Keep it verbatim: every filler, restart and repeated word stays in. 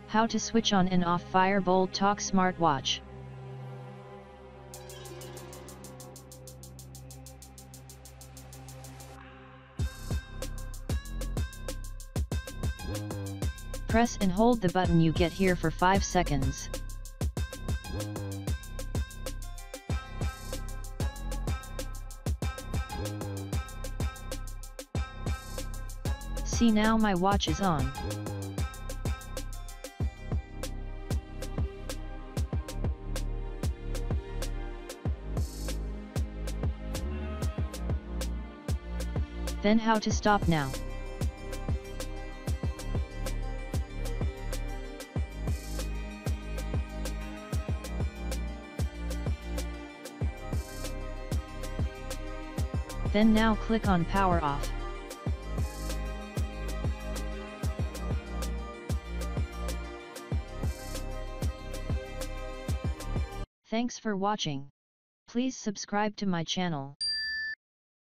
How to switch on and off fire-boltt Talk smartwatch. Press and hold the button you get here for five seconds. See, now my watch is on. Then how to stop now. Then now click on power off. Thanks for watching. Please subscribe to my channel.